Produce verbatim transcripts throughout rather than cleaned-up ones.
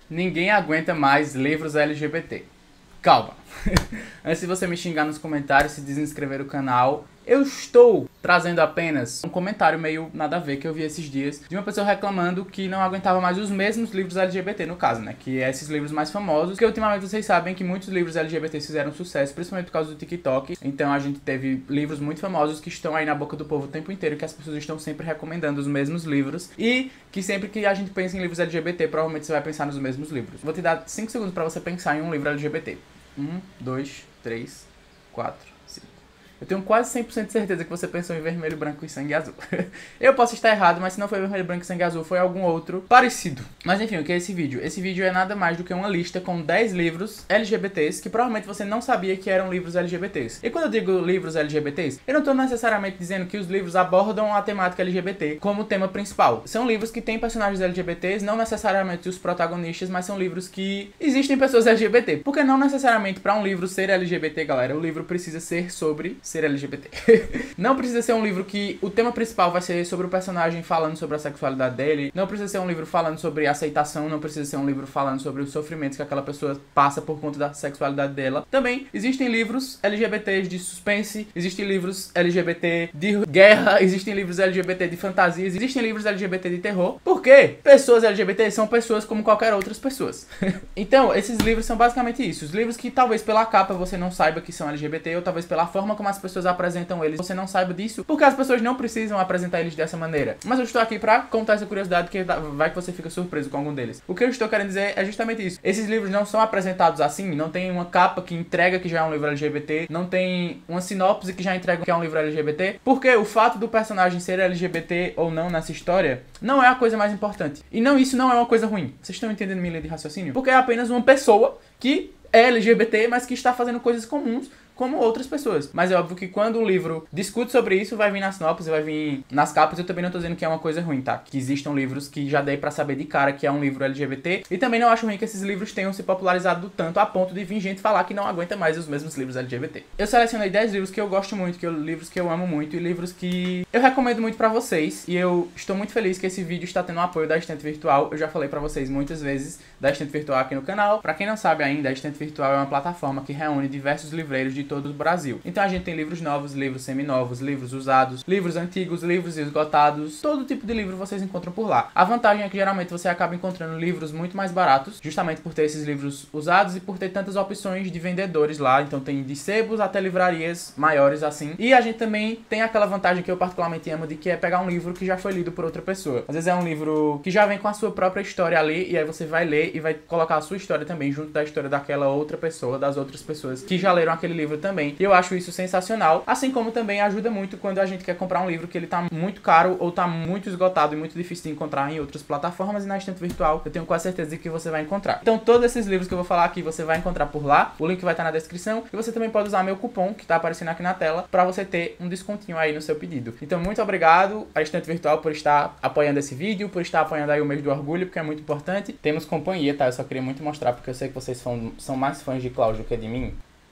Ninguém aguenta mais livros L G B T. Calma. Antes de você me xingar nos comentários, se desinscrever no canal, eu estou trazendo apenas um comentário meio nada a ver que eu vi esses dias de uma pessoa reclamando que não aguentava mais os mesmos livros L G B T, no caso, né? Que é esses livros mais famosos, porque ultimamente vocês sabem que muitos livros L G B T fizeram sucesso, principalmente por causa do TikTok. Então a gente teve livros muito famosos que estão aí na boca do povo o tempo inteiro, que as pessoas estão sempre recomendando os mesmos livros, e que sempre que a gente pensa em livros L G B T, provavelmente você vai pensar nos mesmos livros. Vou te dar cinco segundos pra você pensar em um livro L G B T. um, dois, três, quatro, cinco. Eu tenho quase cem por cento de certeza que você pensou em Vermelho, Branco e Sangue Azul. Eu posso estar errado, mas se não foi Vermelho, Branco e Sangue Azul, foi algum outro parecido. Mas enfim, o que é esse vídeo? Esse vídeo é nada mais do que uma lista com dez livros L G B Ts que provavelmente você não sabia que eram livros L G B Ts. E quando eu digo livros L G B Ts, eu não estou necessariamente dizendo que os livros abordam a temática L G B T como tema principal. São livros que têm personagens L G B Ts, não necessariamente os protagonistas, mas são livros que existem pessoas L G B T. Porque não necessariamente para um livro ser L G B T, galera, o livro precisa ser sobre ser L G B T. Não precisa ser um livro que o tema principal vai ser sobre o personagem falando sobre a sexualidade dele. Não precisa ser um livro falando sobre aceitação. Não precisa ser um livro falando sobre os sofrimentos que aquela pessoa passa por conta da sexualidade dela. Também existem livros L G B Ts de suspense. Existem livros L G B T de guerra. Existem livros L G B T de fantasias. Existem livros L G B T de terror. Por quê? Pessoas L G B T são pessoas como qualquer outras pessoas. Então, esses livros são basicamente isso. Os livros que talvez pela capa você não saiba que são L G B T, ou talvez pela forma como as pessoas apresentam eles, você não saiba disso, porque as pessoas não precisam apresentar eles dessa maneira. Mas eu estou aqui pra contar essa curiosidade, que vai que você fica surpreso com algum deles. O que eu estou querendo dizer é justamente isso. Esses livros não são apresentados assim, não tem uma capa que entrega que já é um livro L G B T, não tem uma sinopse que já entrega que é um livro L G B T, porque o fato do personagem ser L G B T ou não nessa história não é a coisa mais importante. E não, isso não é uma coisa ruim. Vocês estão entendendo minha linha de raciocínio? Porque é apenas uma pessoa que é L G B T, mas que está fazendo coisas comuns como outras pessoas. Mas é óbvio que quando o livro discute sobre isso, vai vir na sinopse, vai vir nas capas. Eu também não tô dizendo que é uma coisa ruim, tá? Que existam livros que já dei pra saber de cara que é um livro L G B T. E também não acho ruim que esses livros tenham se popularizado tanto a ponto de vir gente falar que não aguenta mais os mesmos livros L G B T. Eu selecionei dez livros que eu gosto muito, que eu, livros que eu amo muito e livros que eu recomendo muito pra vocês. E eu estou muito feliz que esse vídeo está tendo o apoio da Estante Virtual. Eu já falei pra vocês muitas vezes da Estante Virtual aqui no canal. Pra quem não sabe ainda, a Estante Virtual é uma plataforma que reúne diversos livreiros de todo o Brasil. Então a gente tem livros novos, livros seminovos, livros usados, livros antigos, livros esgotados, todo tipo de livro vocês encontram por lá. A vantagem é que geralmente você acaba encontrando livros muito mais baratos, justamente por ter esses livros usados e por ter tantas opções de vendedores lá. Então tem de sebos até livrarias maiores assim. E a gente também tem aquela vantagem que eu particularmente amo, de que é pegar um livro que já foi lido por outra pessoa. Às vezes é um livro que já vem com a sua própria história ali, e aí você vai ler e vai colocar a sua história também junto da história daquela outra pessoa, das outras pessoas que já leram aquele livro também. E eu acho isso sensacional, assim como também ajuda muito quando a gente quer comprar um livro que ele tá muito caro ou tá muito esgotado e muito difícil de encontrar em outras plataformas, e na Estante Virtual eu tenho quase certeza de que você vai encontrar. Então todos esses livros que eu vou falar aqui você vai encontrar por lá, o link vai estar na descrição, e você também pode usar meu cupom que tá aparecendo aqui na tela pra você ter um descontinho aí no seu pedido. Então muito obrigado à Estante Virtual por estar apoiando esse vídeo, por estar apoiando aí o mês do orgulho, porque é muito importante. Temos companhia, tá? Eu só queria muito mostrar, porque eu sei que vocês são, são mais fãs de Klaus do que de mim.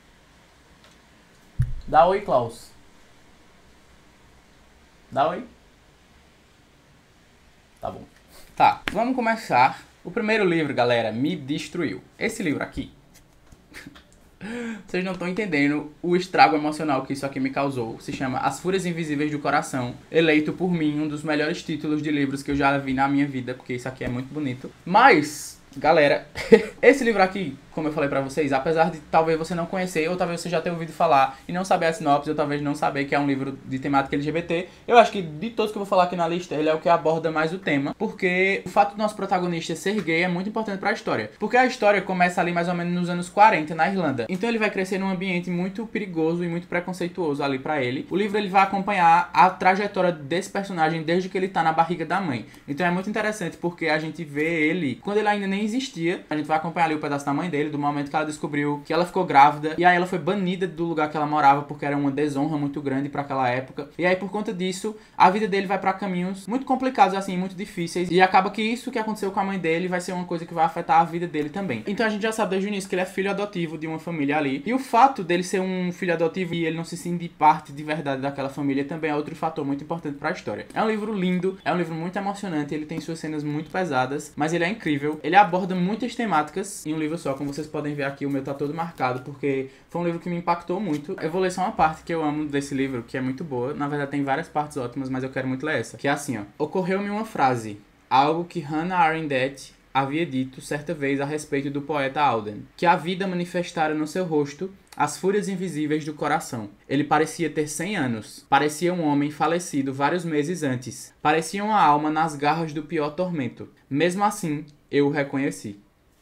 Dá oi, Klaus. Dá oi. Tá bom. Tá, vamos começar. O primeiro livro, galera, me destruiu. Esse livro aqui. Vocês não estão entendendo o estrago emocional que isso aqui me causou. Se chama As Fúrias Invisíveis do Coração. Eleito por mim um dos melhores títulos de livros que eu já vi na minha vida, porque isso aqui é muito bonito. Mas, galera, esse livro aqui, como eu falei pra vocês, apesar de talvez você não conhecer, ou talvez você já tenha ouvido falar e não saber a sinopse, ou talvez não saber que é um livro de temática L G B T, eu acho que de todos que eu vou falar aqui na lista, ele é o que aborda mais o tema, porque o fato do nosso protagonista ser gay é muito importante pra história, porque a história começa ali mais ou menos nos anos quarenta, na Irlanda. Então ele vai crescer num ambiente muito perigoso e muito preconceituoso ali pra ele. O livro ele vai acompanhar a trajetória desse personagem desde que ele tá na barriga da mãe. Então é muito interessante porque a gente vê ele quando ele ainda nem existia. A gente vai acompanhar ali o pedaço da mãe dele, do momento que ela descobriu que ela ficou grávida, e aí ela foi banida do lugar que ela morava porque era uma desonra muito grande pra aquela época. E aí por conta disso, a vida dele vai pra caminhos muito complicados, assim, muito difíceis, e acaba que isso que aconteceu com a mãe dele vai ser uma coisa que vai afetar a vida dele também. Então a gente já sabe desde o início que ele é filho adotivo de uma família ali, e o fato dele ser um filho adotivo e ele não se sentir parte de verdade daquela família também é outro fator muito importante pra história. É um livro lindo, é um livro muito emocionante, ele tem suas cenas muito pesadas, mas ele é incrível. Ele aborda muitas temáticas em um livro só. Como vocês podem ver aqui, o meu tá todo marcado, porque foi um livro que me impactou muito. Eu vou ler só uma parte que eu amo desse livro, que é muito boa. Na verdade, tem várias partes ótimas, mas eu quero muito ler essa. Que é assim, ó. Ocorreu-me uma frase, algo que Hannah Arendt havia dito certa vez a respeito do poeta Auden, que a vida manifestara no seu rosto as fúrias invisíveis do coração. Ele parecia ter cem anos. Parecia um homem falecido vários meses antes. Parecia uma alma nas garras do pior tormento. Mesmo assim, eu o reconheci.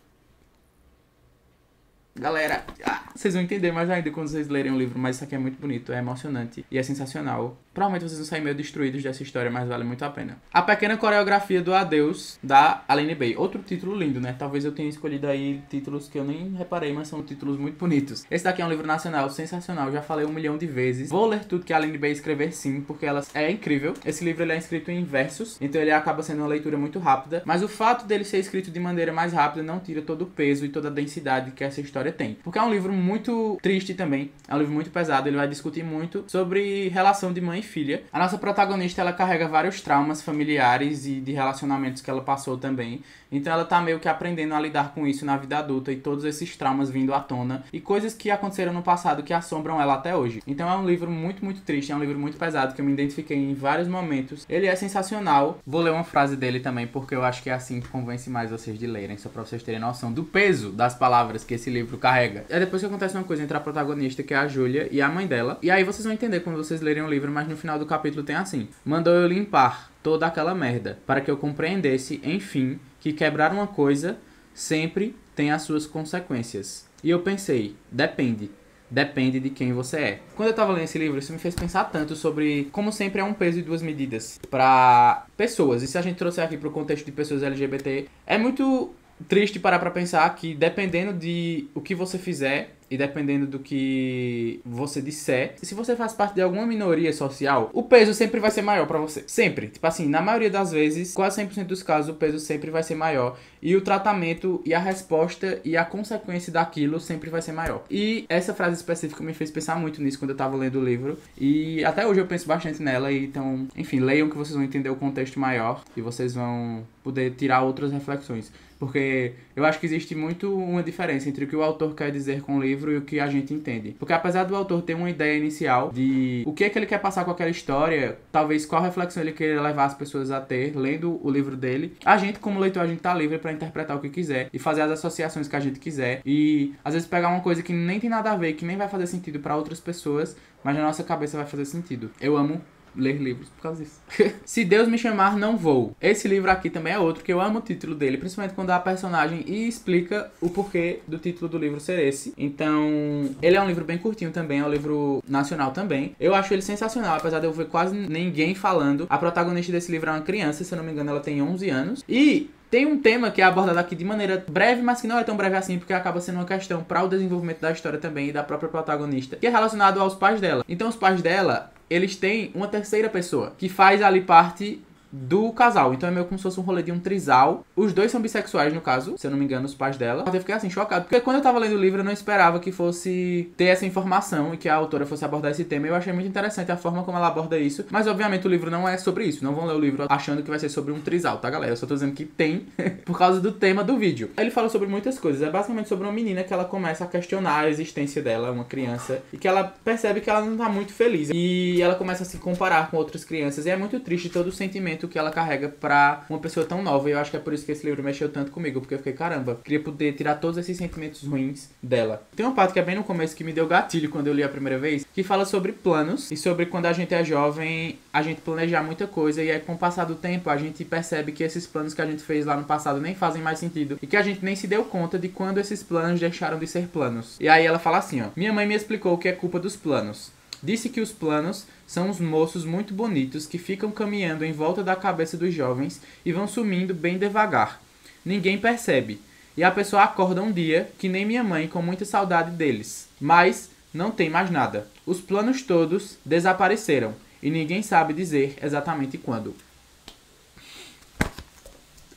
Galera, ah, vocês vão entender mais ainda quando vocês lerem o livro, mas isso aqui é muito bonito, é emocionante e é sensacional. Provavelmente vocês vão sair meio destruídos dessa história, mas vale muito a pena. A Pequena Coreografia do Adeus, da Aline Bay. Outro título lindo, né? Talvez eu tenha escolhido aí títulos que eu nem reparei, mas são títulos muito bonitos. Esse daqui é um livro nacional sensacional, já falei um milhão de vezes. Vou ler tudo que a Aline Bay escrever sim, porque ela é incrível. Esse livro ele é escrito em versos, então ele acaba sendo uma leitura muito rápida, mas o fato dele ser escrito de maneira mais rápida não tira todo o peso e toda a densidade que essa história tem. Porque é um livro muito triste também, é um livro muito pesado, ele vai discutir muito sobre relação de mãe e filha. A nossa protagonista, ela carrega vários traumas familiares e de relacionamentos que ela passou também, então ela tá meio que aprendendo a lidar com isso na vida adulta e todos esses traumas vindo à tona e coisas que aconteceram no passado que assombram ela até hoje. Então é um livro muito, muito triste, é um livro muito pesado que eu me identifiquei em vários momentos. Ele é sensacional. Vou ler uma frase dele também, porque eu acho que é assim que convence mais vocês de lerem, só pra vocês terem noção do peso das palavras que esse livro carrega. É depois que acontece uma coisa entre a protagonista, que é a Júlia, e a mãe dela. E aí vocês vão entender quando vocês lerem o livro, mas no final do capítulo tem assim: mandou eu limpar toda aquela merda, para que eu compreendesse, enfim, que quebrar uma coisa sempre tem as suas consequências. E eu pensei, depende. Depende de quem você é. Quando eu tava lendo esse livro, isso me fez pensar tanto sobre como sempre é um peso e duas medidas para pessoas. E se a gente trouxer aqui pro contexto de pessoas L G B T, é muito triste parar pra pensar que dependendo de o que você fizer e dependendo do que você disser, se você faz parte de alguma minoria social, o peso sempre vai ser maior pra você. Sempre. Tipo assim, na maioria das vezes, quase cem por cento dos casos, o peso sempre vai ser maior. E o tratamento e a resposta e a consequência daquilo sempre vai ser maior. E essa frase específica me fez pensar muito nisso quando eu tava lendo o livro. E até hoje eu penso bastante nela. E então, enfim, leiam que vocês vão entender o contexto maior e vocês vão poder tirar outras reflexões. Porque eu acho que existe muito uma diferença entre o que o autor quer dizer com o livro e o que a gente entende. Porque apesar do autor ter uma ideia inicial de o que é que ele quer passar com aquela história, talvez qual reflexão ele queira levar as pessoas a ter lendo o livro dele, a gente como leitor, a gente tá livre pra interpretar o que quiser e fazer as associações que a gente quiser. E às vezes pegar uma coisa que nem tem nada a ver, que nem vai fazer sentido pra outras pessoas, mas na nossa cabeça vai fazer sentido. Eu amo ler livros por causa disso. Se Deus me chamar, não vou. Esse livro aqui também é outro que eu amo o título dele, principalmente quando a personagem e explica o porquê do título do livro ser esse. Então, ele é um livro bem curtinho também, é um livro nacional também. Eu acho ele sensacional, apesar de eu ver quase ninguém falando. A protagonista desse livro é uma criança, se eu não me engano, ela tem onze anos. E tem um tema que é abordado aqui de maneira breve, mas que não é tão breve assim, porque acaba sendo uma questão para o desenvolvimento da história também e da própria protagonista, que é relacionado aos pais dela. Então, os pais dela, eles têm uma terceira pessoa que faz ali parte do casal. Então é meio como se fosse um rolê de um trisal. Os dois são bissexuais, no caso, se eu não me engano, os pais dela. Eu fiquei assim, chocado, porque quando eu tava lendo o livro eu não esperava que fosse ter essa informação e que a autora fosse abordar esse tema. Eu achei muito interessante a forma como ela aborda isso, mas obviamente o livro não é sobre isso. Não vão ler o livro achando que vai ser sobre um trisal, tá, galera? Eu só tô dizendo que tem por causa do tema do vídeo. Ele fala sobre muitas coisas. É basicamente sobre uma menina que ela começa a questionar a existência dela, uma criança, e que ela percebe que ela não tá muito feliz. E ela começa a se comparar com outras crianças. E é muito triste todo o sentimento que ela carrega pra uma pessoa tão nova. E eu acho que é por isso que esse livro mexeu tanto comigo, porque eu fiquei, caramba, queria poder tirar todos esses sentimentos ruins dela. Tem uma parte que é bem no começo que me deu gatilho quando eu li a primeira vez, que fala sobre planos e sobre quando a gente é jovem, a gente planejar muita coisa e aí com o passar do tempo a gente percebe que esses planos que a gente fez lá no passado nem fazem mais sentido e que a gente nem se deu conta de quando esses planos deixaram de ser planos. E aí ela fala assim, ó: minha mãe me explicou que é culpa dos planos. Disse que os planos são os moços muito bonitos que ficam caminhando em volta da cabeça dos jovens e vão sumindo bem devagar. Ninguém percebe. E a pessoa acorda um dia, que nem minha mãe, com muita saudade deles. Mas não tem mais nada. Os planos todos desapareceram. E ninguém sabe dizer exatamente quando.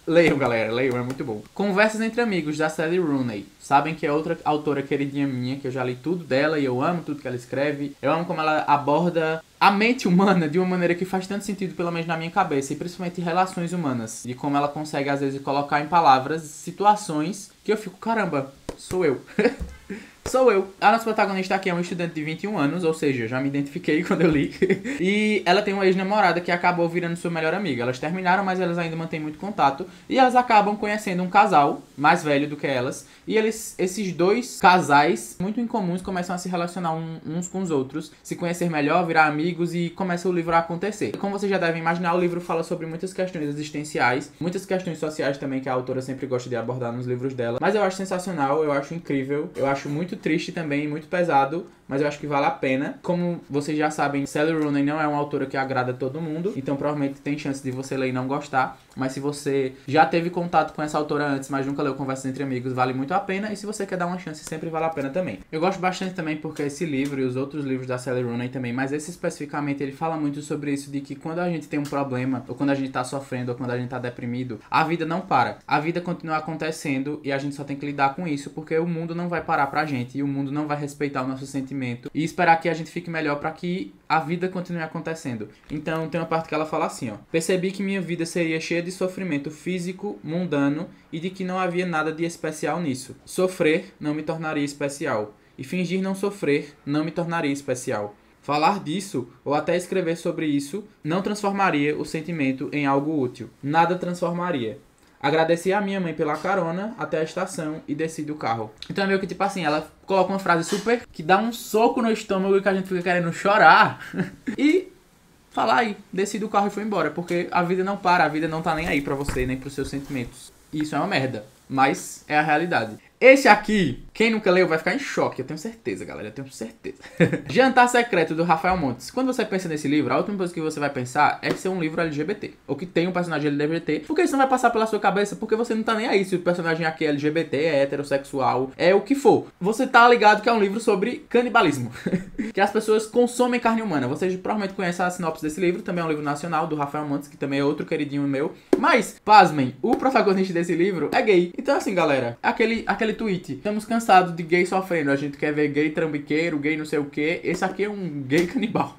Leiam, galera, leiam, é muito bom. Conversas entre Amigos, da Sally Rooney. Sabem que é outra autora queridinha minha, que eu já li tudo dela e eu amo tudo que ela escreve. Eu amo como ela aborda a mente humana de uma maneira que faz tanto sentido, pelo menos na minha cabeça, e principalmente relações humanas. De como ela consegue, às vezes, colocar em palavras situações que eu fico, caramba, sou eu. Sou eu. A nossa protagonista aqui é uma estudante de vinte e um anos, ou seja, já me identifiquei quando eu li. E ela tem uma ex-namorada que acabou virando sua melhor amiga. Elas terminaram, mas elas ainda mantêm muito contato. E elas acabam conhecendo um casal mais velho do que elas. E eles, esses dois casais, muito incomuns, começam a se relacionar um, uns com os outros, se conhecer melhor, virar amigos e começa o livro a acontecer. Como vocês já devem imaginar, o livro fala sobre muitas questões existenciais, muitas questões sociais também que a autora sempre gosta de abordar nos livros dela. Mas eu acho sensacional, eu acho incrível, eu acho muito triste também, muito pesado, mas eu acho que vale a pena. Como vocês já sabem, Sally Rooney não é uma autora que agrada a todo mundo, então provavelmente tem chance de você ler e não gostar, mas se você já teve contato com essa autora antes, mas nunca leu Conversas Entre Amigos, vale muito a pena, e se você quer dar uma chance, sempre vale a pena também. Eu gosto bastante também porque esse livro e os outros livros da Sally Rooney também, mas esse especificamente, ele fala muito sobre isso, de que quando a gente tem um problema, ou quando a gente tá sofrendo, ou quando a gente tá deprimido, a vida não para. A vida continua acontecendo e a gente só tem que lidar com isso, porque o mundo não vai parar pra gente, e o mundo não vai respeitar o nosso sentimento e esperar que a gente fique melhor para que a vida continue acontecendo. Então tem uma parte que ela fala assim, ó: percebi que minha vida seria cheia de sofrimento físico, mundano, e de que não havia nada de especial nisso. Sofrer não me tornaria especial, e fingir não sofrer não me tornaria especial. Falar disso, ou até escrever sobre isso, não transformaria o sentimento em algo útil. Nada transformaria. Agradeci a minha mãe pela carona até a estação e desci do carro. Então é meio que tipo assim, ela coloca uma frase super que dá um soco no estômago e que a gente fica querendo chorar. E fala aí, desci do carro e foi embora. Porque a vida não para, a vida não tá nem aí pra você, nem pros seus sentimentos. E isso é uma merda, mas é a realidade. Esse aqui, quem nunca leu vai ficar em choque, eu tenho certeza, galera, eu tenho certeza. Jantar Secreto, do Rafael Montes. Quando você pensa nesse livro, a última coisa que você vai pensar é ser um livro L G B T, ou que tem um personagem L G B T, porque isso não vai passar pela sua cabeça, porque você não tá nem aí se o personagem aqui é L G B T, é heterossexual, é o que for. Você tá ligado que é um livro sobre canibalismo, que as pessoas consomem carne humana. Vocês provavelmente conhecem a sinopse desse livro, também é um livro nacional, do Rafael Montes, que também é outro queridinho meu. Mas, pasmem, o protagonista desse livro é gay. Então assim, galera, aquele, aquele tweet: estamos cansados de gay sofrendo, a gente quer ver gay trambiqueiro, gay não sei o que. Esse aqui é um gay canibal.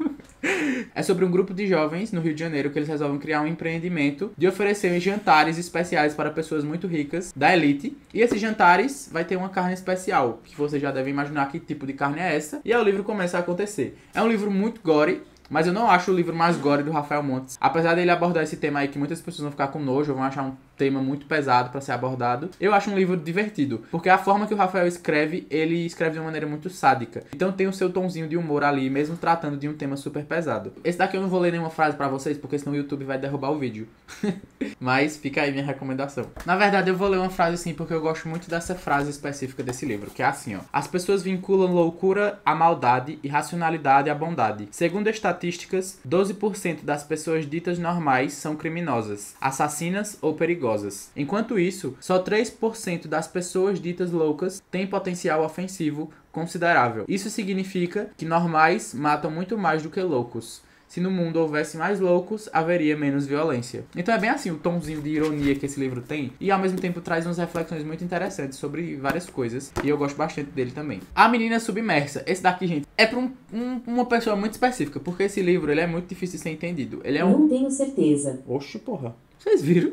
É sobre um grupo de jovens no Rio de Janeiro que eles resolvem criar um empreendimento de oferecer jantares especiais para pessoas muito ricas da elite. E esses jantares vai ter uma carne especial, que você já deve imaginar que tipo de carne é essa. E aí o livro começa a acontecer. É um livro muito gore, mas eu não acho o livro mais gore do Rafael Montes. Apesar dele abordar esse tema aí que muitas pessoas vão ficar com nojo, vão achar um tema muito pesado pra ser abordado, eu acho um livro divertido, porque a forma que o Rafael escreve, ele escreve de uma maneira muito sádica. Então tem o seu tomzinho de humor ali, mesmo tratando de um tema super pesado. Esse daqui eu não vou ler nenhuma frase pra vocês, porque senão o YouTube vai derrubar o vídeo. Mas fica aí minha recomendação. Na verdade eu vou ler uma frase assim, porque eu gosto muito dessa frase específica desse livro, que é assim, ó: as pessoas vinculam loucura à maldade e racionalidade à bondade. Segundo estatísticas, doze por cento das pessoas ditas normais são criminosas, assassinas ou perigosas. Enquanto isso, só três por cento das pessoas ditas loucas têm potencial ofensivo considerável. Isso significa que normais matam muito mais do que loucos. Se no mundo houvesse mais loucos, haveria menos violência. Então é bem assim o tomzinho de ironia que esse livro tem, e ao mesmo tempo traz umas reflexões muito interessantes sobre várias coisas, e eu gosto bastante dele também. A Menina Submersa. Esse daqui, gente, é pra um, um, uma pessoa muito específica, porque esse livro ele é muito difícil de ser entendido. Ele é um... Não tenho certeza. Oxe, porra. Vocês viram?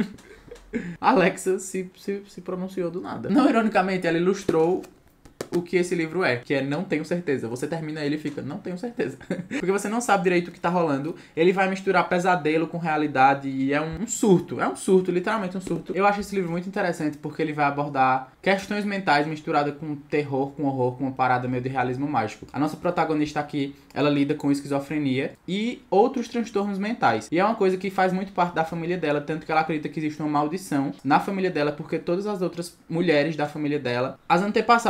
Alexa se, se, se pronunciou do nada. Não ironicamente, ela ilustrou o que esse livro é, que é Não Tenho Certeza. Você termina ele e fica, não tenho certeza. Porque você não sabe direito o que tá rolando. Ele vai misturar pesadelo com realidade e é um surto. É um surto, literalmente um surto. Eu acho esse livro muito interessante porque ele vai abordar questões mentais misturadas com terror, com horror, com uma parada meio de realismo mágico. A nossa protagonista aqui, ela lida com esquizofrenia e outros transtornos mentais. E é uma coisa que faz muito parte da família dela, tanto que ela acredita que existe uma maldição na família dela, porque todas as outras mulheres da família dela, as antepassadas dela,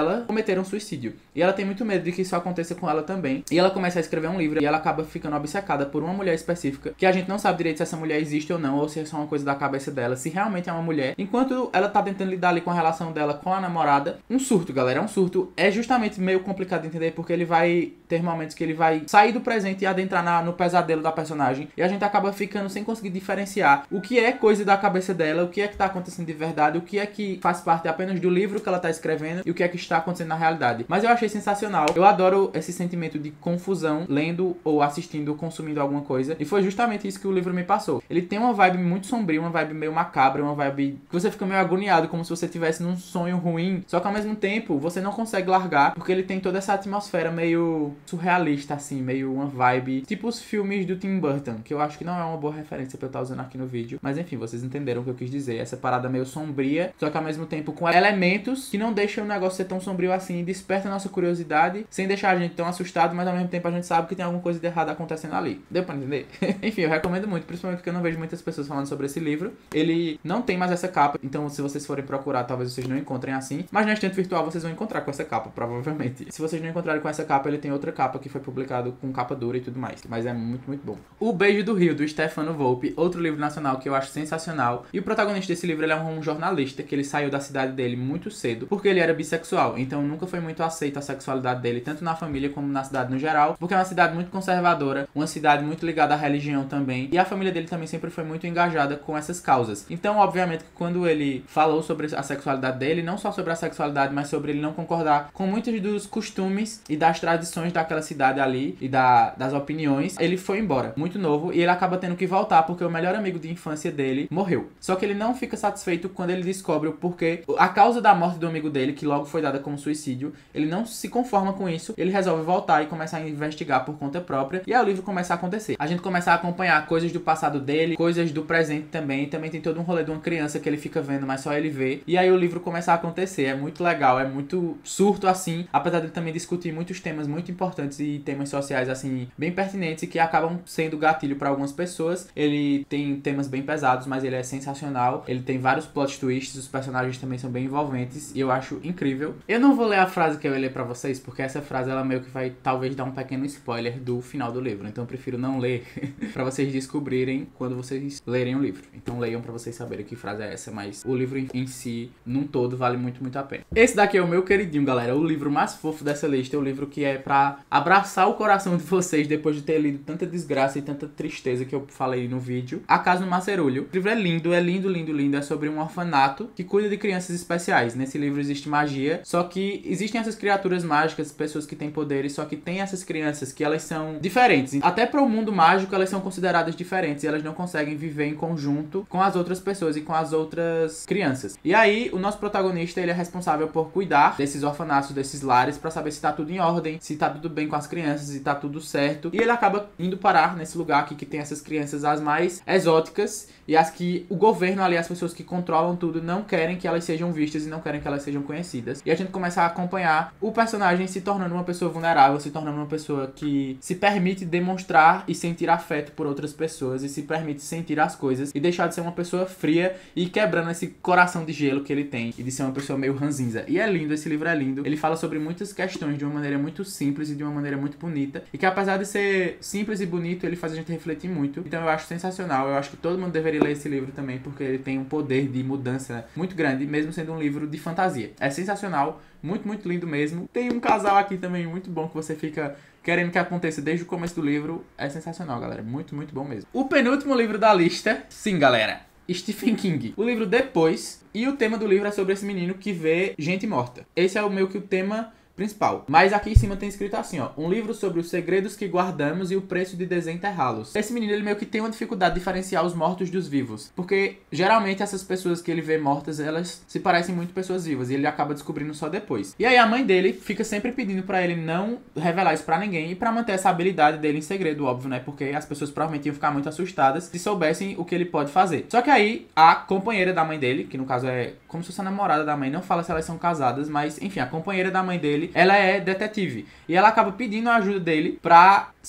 dela cometeram suicídio. E ela tem muito medo de que isso aconteça com ela também. E ela começa a escrever um livro e ela acaba ficando obcecada por uma mulher específica, que a gente não sabe direito se essa mulher existe ou não, ou se é só uma coisa da cabeça dela, se realmente é uma mulher. Enquanto ela tá tentando lidar ali com a relação dela com a namorada, um surto, galera, é um surto. É justamente meio complicado de entender, porque ele vai ter momentos que ele vai sair do presente e adentrar na, no pesadelo da personagem, e a gente acaba ficando sem conseguir diferenciar o que é coisa da cabeça dela, o que é que tá acontecendo de verdade, o que é que faz parte apenas do livro que ela tá escrevendo e o que é que está acontecendo na realidade. Mas eu achei sensacional. Eu adoro esse sentimento de confusão lendo ou assistindo ou consumindo alguma coisa, e foi justamente isso que o livro me passou. Ele tem uma vibe muito sombria, uma vibe meio macabra, uma vibe que você fica meio agoniado, como se você estivesse num sonho ruim, só que ao mesmo tempo você não consegue largar, porque ele tem toda essa atmosfera meio surrealista, assim, meio uma vibe tipo os filmes do Tim Burton, que eu acho que não é uma boa referência pra eu estar usando aqui no vídeo, mas enfim, vocês entenderam o que eu quis dizer. Essa parada meio sombria, só que ao mesmo tempo com elementos que não deixam o negócio ser tão sombrio assim, e desperta a nossa curiosidade, sem deixar a gente tão assustado, mas ao mesmo tempo a gente sabe que tem alguma coisa de errado acontecendo ali. Deu pra entender? Enfim, eu recomendo muito, principalmente porque eu não vejo muitas pessoas falando sobre esse livro. Ele não tem mais essa capa, então se vocês forem procurar, talvez vocês não encontrem assim, mas na estante virtual vocês vão encontrar com essa capa, provavelmente. Se vocês não encontrarem com essa capa, ele tem outra capa que foi publicado com capa dura e tudo mais, mas é muito, muito bom. O Beijo do Rio, do Stefano Volpe, outro livro nacional que eu acho sensacional, e o protagonista desse livro, ele é um jornalista que ele saiu da cidade dele muito cedo, porque ele era bissexual, então nunca foi muito aceito a sexualidade dele, tanto na família como na cidade no geral, porque é uma cidade muito conservadora, uma cidade muito ligada à religião também, e a família dele também sempre foi muito engajada com essas causas. Então, obviamente, quando ele falou sobre a sexualidade dele, não só sobre a sexualidade, mas sobre ele não concordar com muitos dos costumes e das tradições daquela cidade ali, e da, das opiniões, ele foi embora, muito novo, e ele acaba tendo que voltar, porque o melhor amigo de infância dele morreu. Só que ele não fica satisfeito quando ele descobre o porquê, a causa da morte do amigo dele, que logo foi dada como suicídio, ele não se conforma com isso, ele resolve voltar e começar a investigar por conta própria, e aí o livro começa a acontecer. A gente começa a acompanhar coisas do passado dele, coisas do presente também, também tem todo um rolê de uma criança que ele fica vendo, mas só ele vê, e aí o livro começa a acontecer. É muito legal, é muito surto assim, apesar de ele também discutir muitos temas muito importantes e temas sociais assim, bem pertinentes e que acabam sendo gatilho para algumas pessoas. Ele tem temas bem pesados, mas ele é sensacional, ele tem vários plot twists, os personagens também são bem envolventes e eu acho incrível. Eu não vou ler a frase que eu ia ler pra vocês, porque essa frase ela meio que vai talvez dar um pequeno spoiler do final do livro, então eu prefiro não ler pra vocês descobrirem quando vocês lerem o livro. Então leiam pra vocês saberem que frase é essa, mas o livro em si, num todo, vale muito, muito a pena. Esse daqui é o meu queridinho, galera, o livro mais fofo dessa lista, é o livro que é pra abraçar o coração de vocês depois de ter lido tanta desgraça e tanta tristeza que eu falei no vídeo. A Casa no Macerulho. O livro é lindo, é lindo, lindo, lindo, é sobre um orfanato que cuida de crianças especiais. Nesse livro existe magia, só que existem essas criaturas mágicas, pessoas que têm poderes, só que tem essas crianças que elas são diferentes. Até para o mundo mágico elas são consideradas diferentes e elas não conseguem viver em conjunto com as outras pessoas e com as outras crianças. E aí o nosso protagonista, ele é responsável por cuidar desses orfanatos, desses lares, para saber se tá tudo em ordem, se tá tudo bem com as crianças, se tá tudo certo. E ele acaba indo parar nesse lugar aqui que tem essas crianças as mais exóticas e as que o governo ali, as pessoas que controlam tudo, não querem que elas sejam vistas e não querem que elas sejam conhecidas. E a gente começa a acompanhar o personagem se tornando uma pessoa vulnerável, se tornando uma pessoa que se permite demonstrar e sentir afeto por outras pessoas e se permite sentir as coisas e deixar de ser uma pessoa fria e quebrando esse coração de gelo que ele tem e de ser uma pessoa meio ranzinza. E é lindo, esse livro é lindo. Ele fala sobre muitas questões de uma maneira muito simples e de uma maneira muito bonita, e que apesar de ser simples e bonito, ele faz a gente refletir muito. Então eu acho sensacional, eu acho que todo mundo deveria ler esse livro também, porque ele tem um poder de mudança muito grande, mesmo sendo um livro de fantasia. É sensacional, muito, muito lindo mesmo. Tem um casal aqui também muito bom que você fica querendo que aconteça desde o começo do livro. É sensacional, galera, muito, muito bom mesmo. O penúltimo livro da lista, sim, galera, Stephen King. O livro Depois, e o tema do livro é sobre esse menino que vê gente morta. Esse é o meio que o tema principal. Mas aqui em cima tem escrito assim, ó: um livro sobre os segredos que guardamos e o preço de desenterrá-los. Esse menino, ele meio que tem uma dificuldade de diferenciar os mortos dos vivos, porque geralmente essas pessoas que ele vê mortas, elas se parecem muito pessoas vivas, e ele acaba descobrindo só depois. E aí a mãe dele fica sempre pedindo pra ele não revelar isso pra ninguém, e pra manter essa habilidade dele em segredo, óbvio, né? Porque as pessoas provavelmente iam ficar muito assustadas se soubessem o que ele pode fazer. Só que aí a companheira da mãe dele, que no caso é como se fosse a namorada da mãe, não fala se elas são casadas, mas enfim, a companheira da mãe dele, ela é detetive, e ela acaba pedindo a ajuda dele pra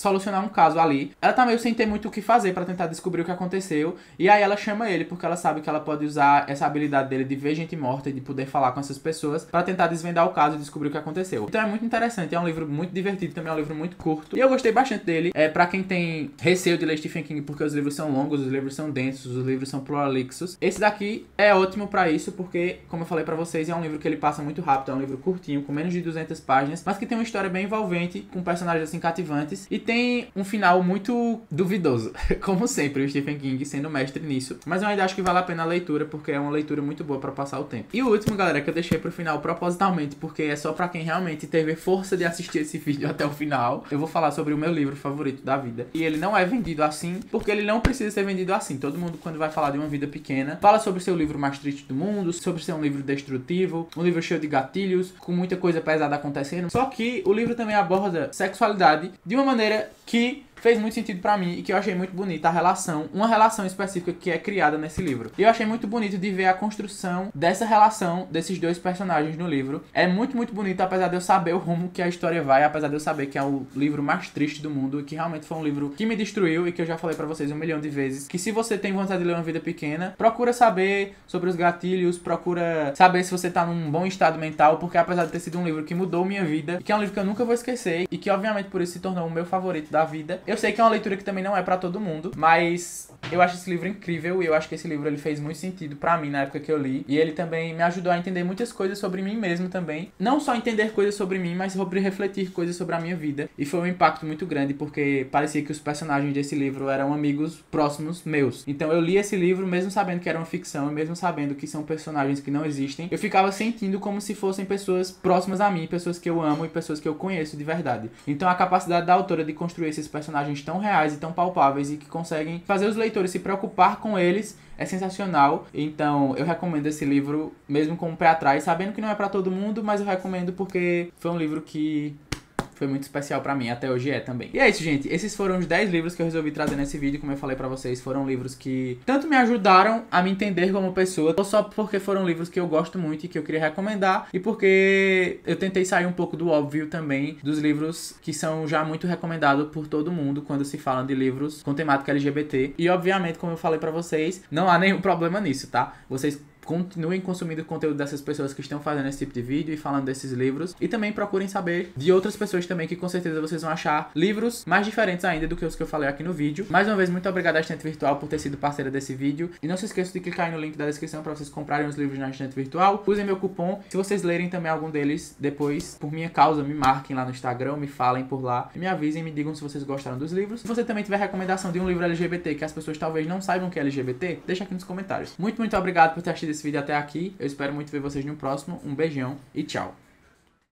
solucionar um caso ali. Ela tá meio sem ter muito o que fazer pra tentar descobrir o que aconteceu. E aí ela chama ele porque ela sabe que ela pode usar essa habilidade dele de ver gente morta e de poder falar com essas pessoas pra tentar desvendar o caso e descobrir o que aconteceu. Então é muito interessante, é um livro muito divertido, também é um livro muito curto. E eu gostei bastante dele. É pra quem tem receio de ler Stephen King porque os livros são longos, os livros são densos, os livros são prolixos. Esse daqui é ótimo pra isso porque, como eu falei pra vocês, é um livro que ele passa muito rápido, é um livro curtinho, com menos de duzentas páginas, mas que tem uma história bem envolvente, com personagens assim cativantes e tem um final muito duvidoso, como sempre o Stephen King sendo mestre nisso, mas eu ainda acho que vale a pena a leitura porque é uma leitura muito boa pra passar o tempo. E o último, galera, que eu deixei pro final propositalmente, porque é só pra quem realmente teve força de assistir esse vídeo até o final, eu vou falar sobre o meu livro favorito da vida. E ele não é vendido assim, porque ele não precisa ser vendido assim. Todo mundo, quando vai falar de uma vida pequena, fala sobre o seu livro mais triste do mundo, sobre ser um livro destrutivo, um livro cheio de gatilhos, com muita coisa pesada acontecendo. Só que o livro também aborda sexualidade de uma maneira que fez muito sentido pra mim e que eu achei muito bonita a relação, uma relação específica que é criada nesse livro. E eu achei muito bonito de ver a construção dessa relação desses dois personagens no livro. É muito, muito bonito, apesar de eu saber o rumo que a história vai, apesar de eu saber que é o livro mais triste do mundo e que realmente foi um livro que me destruiu e que eu já falei pra vocês um milhão de vezes, que se você tem vontade de ler Uma Vida Pequena, procura saber sobre os gatilhos, procura saber se você tá num bom estado mental, porque apesar de ter sido um livro que mudou minha vida, e que é um livro que eu nunca vou esquecer, e que obviamente por isso se tornou o meu favorito da vida, eu sei que é uma leitura que também não é pra todo mundo, mas eu acho esse livro incrível e eu acho que esse livro ele fez muito sentido pra mim na época que eu li. E ele também me ajudou a entender muitas coisas sobre mim mesmo também. Não só entender coisas sobre mim, mas sobre refletir coisas sobre a minha vida. E foi um impacto muito grande porque parecia que os personagens desse livro eram amigos próximos meus. Então eu li esse livro mesmo sabendo que era uma ficção e mesmo sabendo que são personagens que não existem. Eu ficava sentindo como se fossem pessoas próximas a mim, pessoas que eu amo e pessoas que eu conheço de verdade. Então a capacidade da autora de construir esses personagens tão reais e tão palpáveis e que conseguem fazer os leitores se preocupar com eles é sensacional. Então eu recomendo esse livro mesmo com o pé atrás, sabendo que não é pra todo mundo, mas eu recomendo porque foi um livro que foi muito especial pra mim, até hoje é também. E é isso, gente. Esses foram os dez livros que eu resolvi trazer nesse vídeo. Como eu falei pra vocês, foram livros que tanto me ajudaram a me entender como pessoa, ou só porque foram livros que eu gosto muito e que eu queria recomendar, e porque eu tentei sair um pouco do óbvio também dos livros que são já muito recomendados por todo mundo quando se fala de livros com temática L G B T. E obviamente, como eu falei pra vocês, não há nenhum problema nisso, tá? Vocês continuem consumindo o conteúdo dessas pessoas que estão fazendo esse tipo de vídeo e falando desses livros. E também procurem saber de outras pessoas também, que com certeza vocês vão achar livros mais diferentes ainda do que os que eu falei aqui no vídeo. Mais uma vez, muito obrigado à Estante Virtual por ter sido parceira desse vídeo. E não se esqueçam de clicar aí no link da descrição para vocês comprarem os livros na Estante Virtual. Usem meu cupom. Se vocês lerem também algum deles depois, por minha causa, me marquem lá no Instagram, me falem por lá. E me avisem, me digam se vocês gostaram dos livros. Se você também tiver recomendação de um livro L G B T que as pessoas talvez não saibam que é L G B T, deixa aqui nos comentários. Muito, muito obrigado por ter assistido esse vídeo até aqui. Eu espero muito ver vocês no próximo. Um beijão e tchau.